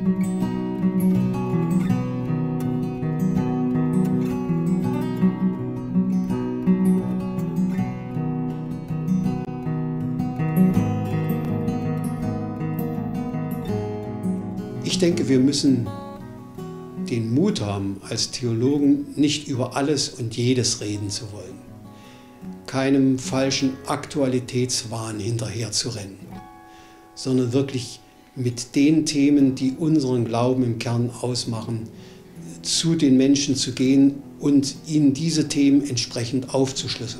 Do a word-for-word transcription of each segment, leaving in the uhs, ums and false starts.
Ich denke, wir müssen den Mut haben, als Theologen nicht über alles und jedes reden zu wollen, keinem falschen Aktualitätswahn hinterherzurennen, sondern wirklich mit den Themen, die unseren Glauben im Kern ausmachen, zu den Menschen zu gehen und ihnen diese Themen entsprechend aufzuschlüsseln.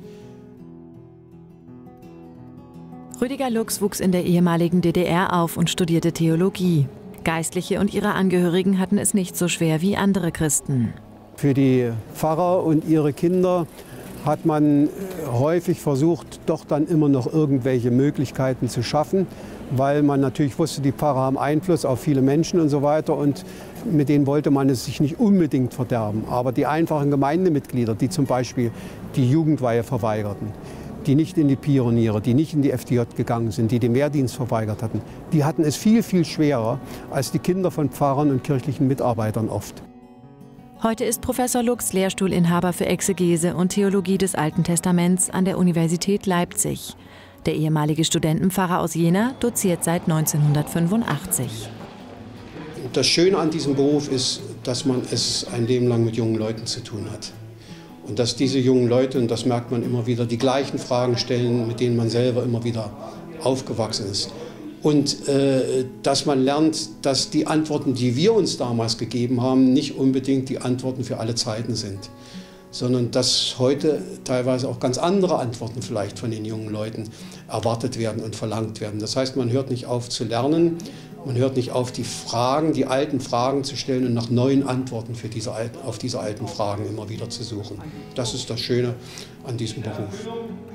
Rüdiger Lux wuchs in der ehemaligen D D R auf und studierte Theologie. Geistliche und ihre Angehörigen hatten es nicht so schwer wie andere Christen. Für die Pfarrer und ihre Kinder hat man häufig versucht, doch dann immer noch irgendwelche Möglichkeiten zu schaffen, weil man natürlich wusste, die Pfarrer haben Einfluss auf viele Menschen und so weiter und mit denen wollte man es sich nicht unbedingt verderben. Aber die einfachen Gemeindemitglieder, die zum Beispiel die Jugendweihe verweigerten, die nicht in die Pioniere, die nicht in die F D J gegangen sind, die den Wehrdienst verweigert hatten, die hatten es viel, viel schwerer als die Kinder von Pfarrern und kirchlichen Mitarbeitern oft. Heute ist Professor Lux Lehrstuhlinhaber für Exegese und Theologie des Alten Testaments an der Universität Leipzig. Der ehemalige Studentenpfarrer aus Jena doziert seit neunzehnhundertfünfundachtzig. Das Schöne an diesem Beruf ist, dass man es ein Leben lang mit jungen Leuten zu tun hat. Und dass diese jungen Leute, und das merkt man immer wieder, die gleichen Fragen stellen, mit denen man selber immer wieder aufgewachsen ist. Und äh, dass man lernt, dass die Antworten, die wir uns damals gegeben haben, nicht unbedingt die Antworten für alle Zeiten sind, sondern dass heute teilweise auch ganz andere Antworten vielleicht von den jungen Leuten erwartet werden und verlangt werden. Das heißt, man hört nicht auf zu lernen, man hört nicht auf, die Fragen, die alten Fragen zu stellen und nach neuen Antworten für diese alten, auf diese alten Fragen immer wieder zu suchen. Das ist das Schöne an diesem Beruf.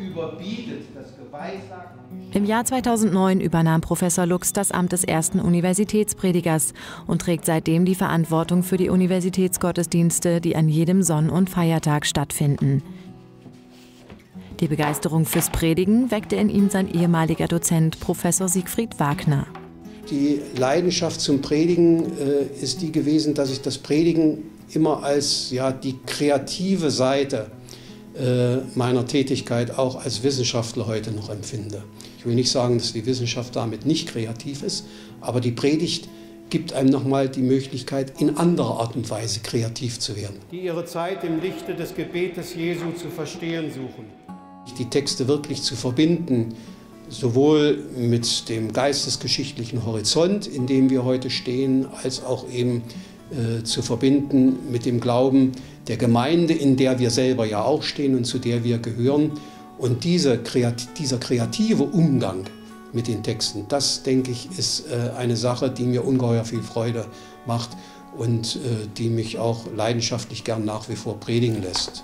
Im Jahr zweitausendneun übernahm Professor Lux das Amt des ersten Universitätspredigers und trägt seitdem die Verantwortung für die Universitätsgottesdienste, die an jedem Sonn- und Feiertag stattfinden. Die Begeisterung fürs Predigen weckte in ihm sein ehemaliger Dozent Professor Siegfried Wagner. Die Leidenschaft zum Predigen äh, ist die gewesen, dass ich das Predigen immer als ja, die kreative Seite äh, meiner Tätigkeit auch als Wissenschaftler heute noch empfinde. Ich will nicht sagen, dass die Wissenschaft damit nicht kreativ ist, aber die Predigt gibt einem nochmal die Möglichkeit, in anderer Art und Weise kreativ zu werden. Die ihre Zeit im Lichte des Gebetes Jesu zu verstehen suchen. Die Texte wirklich zu verbinden, sowohl mit dem geistesgeschichtlichen Horizont, in dem wir heute stehen, als auch eben äh, zu verbinden mit dem Glauben der Gemeinde, in der wir selber ja auch stehen und zu der wir gehören. Und diese, dieser kreative Umgang mit den Texten, das, denke ich, ist äh, eine Sache, die mir ungeheuer viel Freude macht und äh, die mich auch leidenschaftlich gern nach wie vor predigen lässt.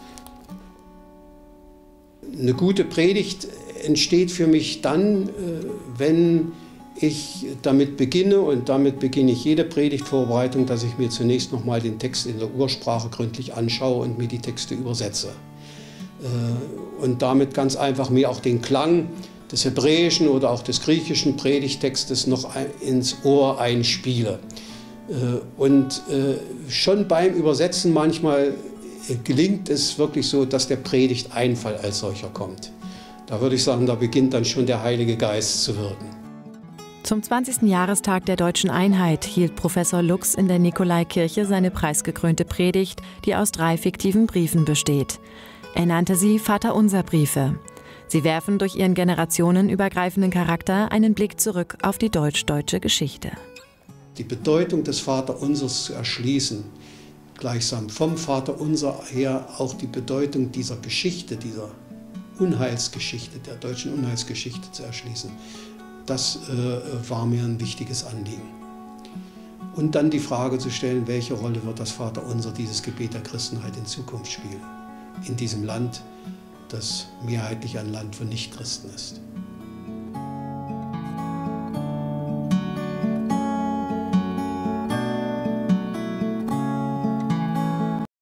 Eine gute Predigt entsteht für mich dann, wenn ich damit beginne, und damit beginne ich jede Predigtvorbereitung, dass ich mir zunächst nochmal den Text in der Ursprache gründlich anschaue und mir die Texte übersetze. Und damit ganz einfach mir auch den Klang des hebräischen oder auch des griechischen Predigttextes noch ins Ohr einspiele. Und schon beim Übersetzen manchmal gelingt es wirklich so, dass der Predigteinfall als solcher kommt. Da würde ich sagen, da beginnt dann schon der Heilige Geist zu wirken. Zum zwanzigsten Jahrestag der Deutschen Einheit hielt Professor Lux in der Nikolaikirche seine preisgekrönte Predigt, die aus drei fiktiven Briefen besteht. Er nannte sie Vaterunser-Briefe. Sie werfen durch ihren generationenübergreifenden Charakter einen Blick zurück auf die deutsch-deutsche Geschichte. Die Bedeutung des Vaterunsers zu erschließen, gleichsam vom Vaterunser her auch die Bedeutung dieser Geschichte, dieser Unheilsgeschichte, der deutschen Unheilsgeschichte zu erschließen, das äh, war mir ein wichtiges Anliegen. Und dann die Frage zu stellen, welche Rolle wird das Vaterunser, dieses Gebet der Christenheit in Zukunft spielen, in diesem Land, das mehrheitlich ein Land von Nichtchristen ist.